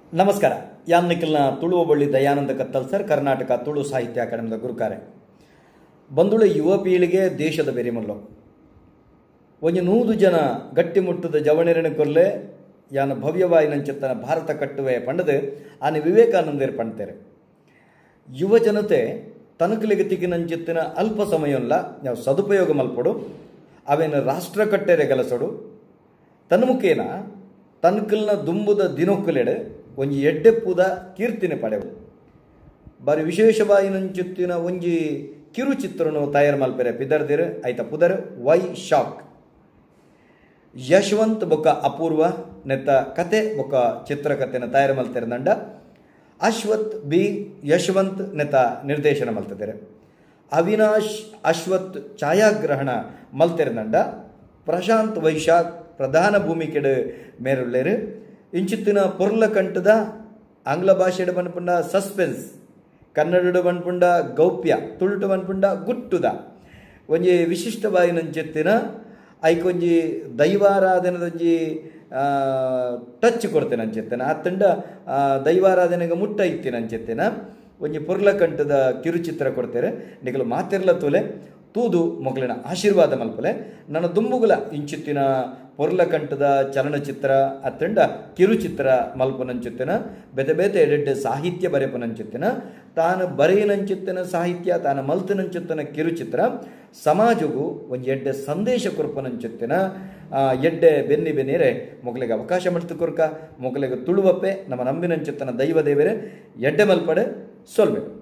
ನಮಸ್ಕಾರ. ಯಾನ್ ನಿಖಿಲ್ನ ತುಳು ಬಳ್ಳಿ ದಯಾನಂದ ಕತ್ತಲ್ ಸರ್, ಕರ್ನಾಟಕ ತುಳು ಸಾಹಿತ್ಯ ಅಕಾಡೆಮಿದ ಗುರುಕಾರೆ. ಬಂದುಳ ಯುವ ಪೀಳಿಗೆ ದೇಶದ ಬೆರಿಮಲ್ಲು ಒಂದು 100 ಜನ ಗಟ್ಟಿಮುಟ್ಟದ ಜವಣಿರಣ ಕೊರ್ಲೆ ಯಾನ ಭವ್ಯವಾಯಿ ನಂಚೆತ್ತನ ಭಾರತ ಕಟ್ಟುವೆ ಪಂಡದು ಆನೆ ವಿವೇಕಾನಂದರು ಪಣ್ತೇರೆ. ಯುವ ಜನತೆ ತನಕಲಿಗೆ ತಿಕ್ಕಿ ನಂಚಿತ್ತಿನ ಅಲ್ಪ ಸಮಯವಲ್ಲ ನಾವು ಸದುಪಯೋಗ ಮಲ್ಪಡು ಅವೇನು ರಾಷ್ಟ್ರ ಕಟ್ಟೆರೆ ಕೆಲಸಡು ತನ್ನ ಮುಖೇನ ತನಕಲ್ನ ದುಂಬುದ ದಿನೊಕ್ಕಲೆಡೆ ಒಂಜಿ ಎಡ್ಡೆಪ್ಪುದ ಕೀರ್ತಿನೆ ಪಡೆವು. ಬಾರಿ ವಿಶೇಷವಾಗಿ ನಂಚುತ್ತಿನ ಒಂಜಿ ಕಿರುಚಿತ್ರನು ತಯಾರು ಮಲ್ಪೆರೆ ಪಿದರ್ದಿರು ಐತ ಪುದರ್ ವೈ ಶಾಕ್. ಯಶವಂತ್ ಬೊಕ್ಕ ಅಪೂರ್ವ ನೆತ್ತ ಕತೆ ಬೊಕ್ಕ ಚಿತ್ರಕಥೆನ ತಯಾರು ಮಲ್ತಾರೆ ನಂಡ. ಅಶ್ವಥ್ ಬಿ ಯಶವಂತ್ ನೆತ್ತ ನಿರ್ದೇಶನ ಮಲ್ತಿದ್ದಾರೆ. ಅವಿನಾಶ್ ಅಶ್ವಥ್ ಛಾಯಾಗ್ರಹಣ ಮಲ್ತೆರೆ ನಂಡ. ಪ್ರಶಾಂತ್ ವೈಶಾಖ್ ಪ್ರಧಾನ ಭೂಮಿಕೆಡು ಮೇರುಳ್ಳೇರು. ಇಂಚಿತ್ತಿನ ಪೊರ್ಲ ಕಂಟದ ಆಂಗ್ಲ ಭಾಷೆಡು ಬನ್ಪುಂಡ ಸಸ್ಪೆನ್ಸ್, ಕನ್ನಡಡು ಬನ್ಪುಂಡ ಗೌಪ್ಯ, ತುಳುಟು ಬನ್ಪುಂಡ ಗುಟ್ಟುದ ಒಂಜಿ ವಿಶಿಷ್ಟವಾಗಿ ನಂಚೆತ್ತಿನ ಐಕೊಂಜಿ ದೈವಾರಾಧನದೊಂಜಿ ಟಚ್ ಕೊಡ್ತೇನೆ ಅಂಚೆತ್ತೇನೆ. ಆತಂಡ ದೈವಾರಾಧನೆಗೆ ಮುಟ್ಟ ಇತ್ತೀನಿ ಅಂಚೆತ್ತೇನ ಒಂಜಿ ಪೊರ್ಲ ಕಂಟದ ಕಿರುಚಿತ್ರ ಕೊಡ್ತೇನೆ. ನಿಗಲು ಮಾತಿರ್ಲ ತೋಲೆ ತೂದು ಮೊಗಲಿನ ಆಶೀರ್ವಾದ ಮಲ್ಪಲೆ ನನ್ನ ದುಂಬುಗುಲ ಇಂಚಿತ್ತಿನ ಪೊರ್ಲ ಕಂಠದ ಚಲನಚಿತ್ರ ಅತ್ತಂಡ ಕಿರುಚಿತ್ರ ಮಲ್ಪನಂಚುತ್ತಿನ ಬೆತೆ ಬೇತೆ ಎಡೆಡ್ಡೆ ಸಾಹಿತ್ಯ ಬರೆಪನಂಚುತ್ತಿನ ತಾನು ಬರೆಯನಂಚುತ್ತಿನ ಸಾಹಿತ್ಯ ತಾನು ಮಲ್ತನಂಚುತ್ತಿನ ಕಿರುಚಿತ್ರ ಸಮಾಜಗೂ ಒಂದು ಎಡ್ಡೆ ಸಂದೇಶ ಕೊರ್ಪನಂಚುತ್ತಿನ ಎಡ್ಡೆ ಬೆನ್ನಿ ಬೆನ್ನೀರೆ ಮೊಗಲಿಗೆ ಅವಕಾಶ ಮಾಡ್ತು ಕೊರ್ಕ ಮೊಗಲಿಗೆ ತುಳುವಪ್ಪೆ ನಮ್ಮ ನಂಬಿನಂಚುತ್ತನ ದೈವ ದೇವರೇ ಎಡ್ಡೆ ಮಲ್ಪಡೆ ಸೊಲ್ಬೇಕು.